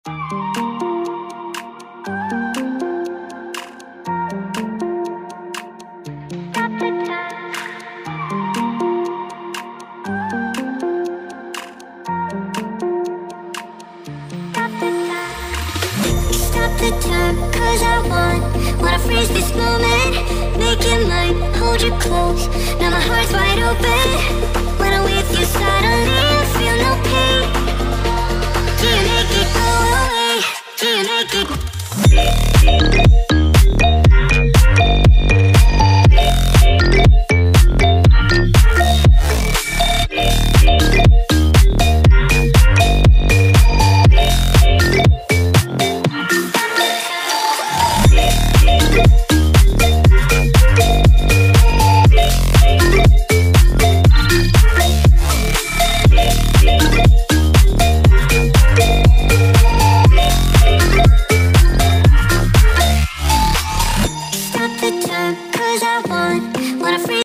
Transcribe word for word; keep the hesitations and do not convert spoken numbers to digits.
Stop the time, cause I want Wanna freeze this moment, make it mine, hold you close. Now my heart's wide open. When I'm with you suddenly I feel no pain. Do you make it go away? Do you make it? Stop the time, cause I want Wanna freeze